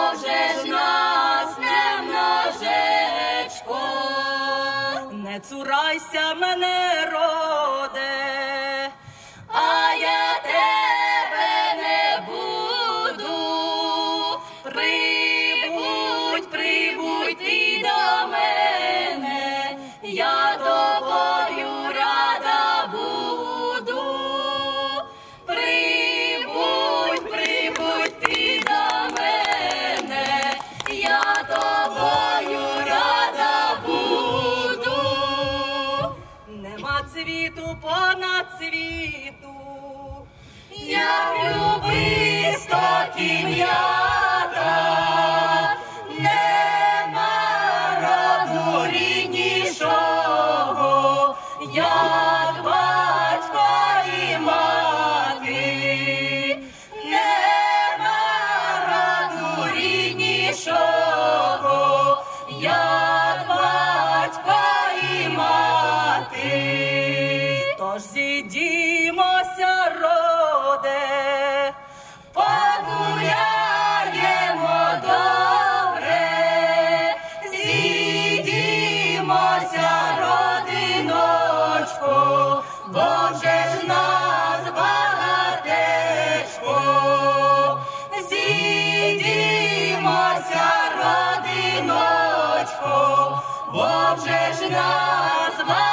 вже ж нас немножечко. Не цурайся мене, роде, а я тебе не буду. Прибудь, прибудь ти до мене, я тобою рада буду. Прибудь, прибудь ти до мене, я тобою рада буду. нема цвіту понад світу, Як любисток і м'ята, нема роду ріднішого, як батько і мати. Нема роду ріднішого, як батько і мати. тож зійдімося, роде, Погуляємо добре, зійдімося, родиночко, бо вже ж нас багатечко. Зійдімося, родиночко, бо вже ж нас багатечко.